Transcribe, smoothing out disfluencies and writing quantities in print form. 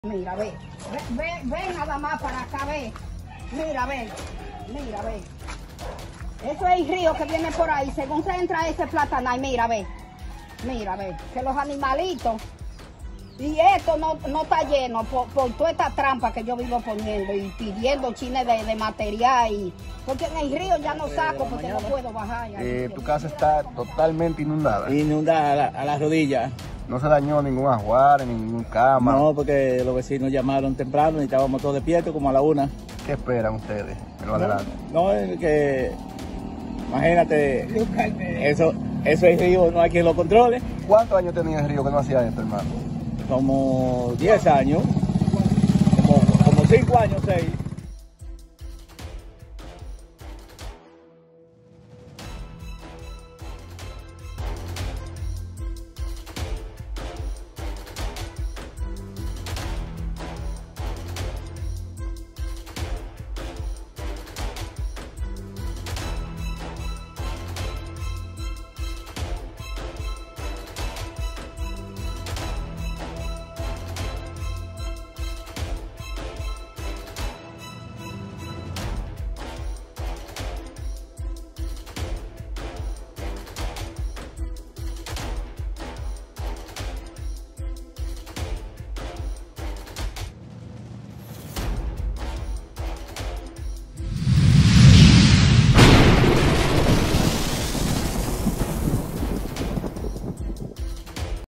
Mira, ve, ve nada más para acá, ve. Mira, ve. Eso es el río que viene por ahí. Según se entra ese platanal, mira, ve. Que los animalitos. Y esto no está lleno por toda esta trampa que yo vivo poniendo y pidiendo chines de material. Porque en el río ya no saco porque no puedo bajar. Tu casa está totalmente inundada. Inundada a las rodillas. No se dañó ningún ajuar, ningún cama. No, porque los vecinos llamaron temprano y estábamos todos despiertos como a la 1. ¿Qué esperan ustedes en lo adelante? No, es que, imagínate, eso es río, no hay quien lo controle. ¿Cuántos años tenía el río que no hacía esto, hermano? Como 10 años, como 5 años, 6.